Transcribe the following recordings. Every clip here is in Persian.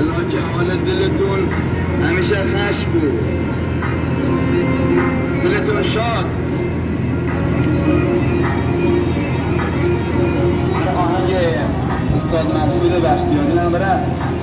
بلا که حال دلتون همیشه خش بود، دلتون شاد. آهنگ استاد مسعود بختیاری هم بره.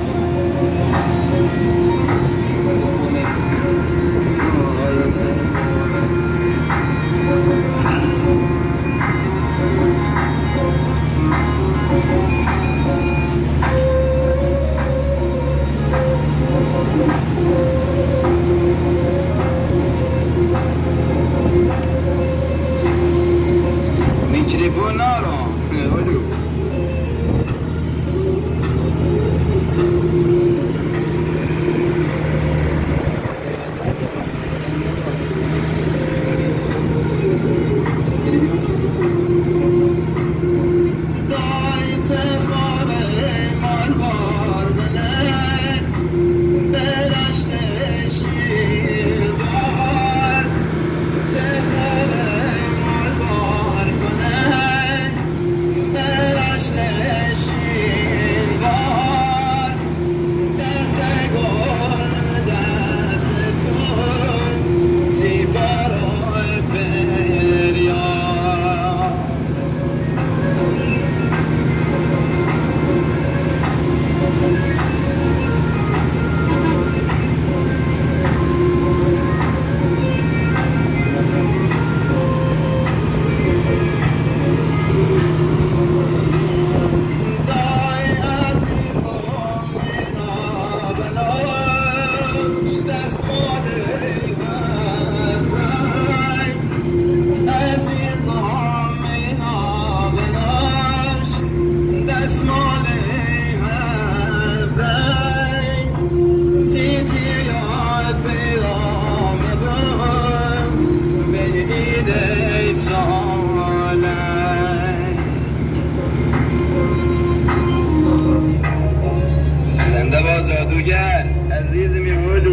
جادوگر عزیز میهولو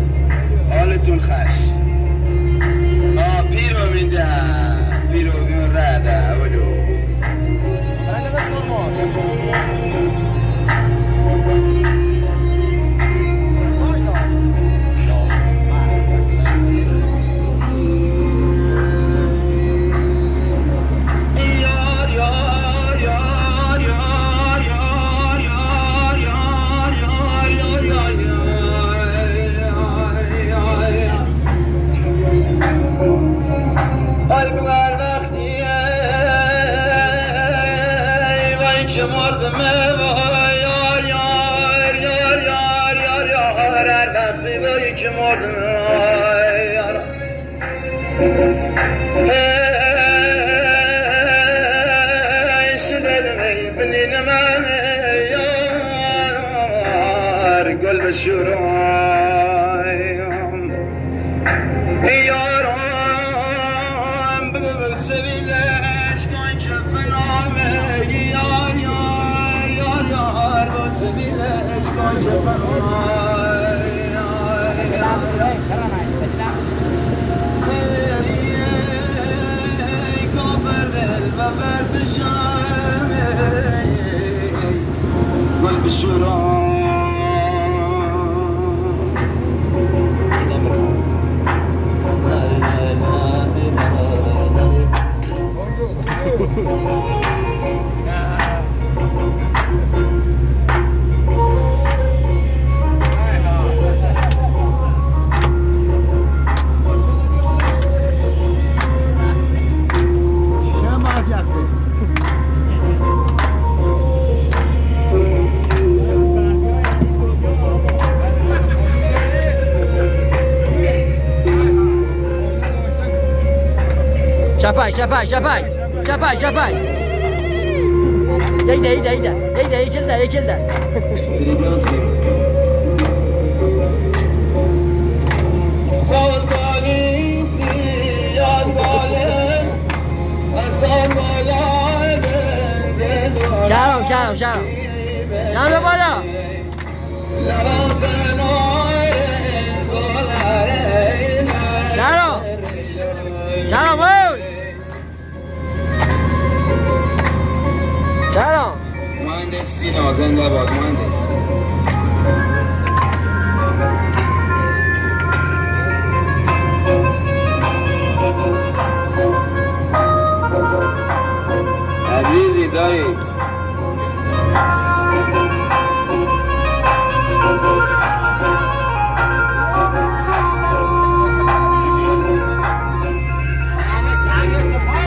حالتون خش پیرو میده پیرو بیون رده اولو قلب الشرايم يارم بقبل سبيلش كون شفنام يار يار يار يار بقبل سبيلش كون شفنام كفر بالببر بشام قلب الشرايم شفاي شفاي شفاي شفاي شفاي يدا يدا يدا يدا يجلده يجلده شارو شارو شارو شارو بالا شارو شارو بود شارو مهندس سینا زنده باد مهندس خدایی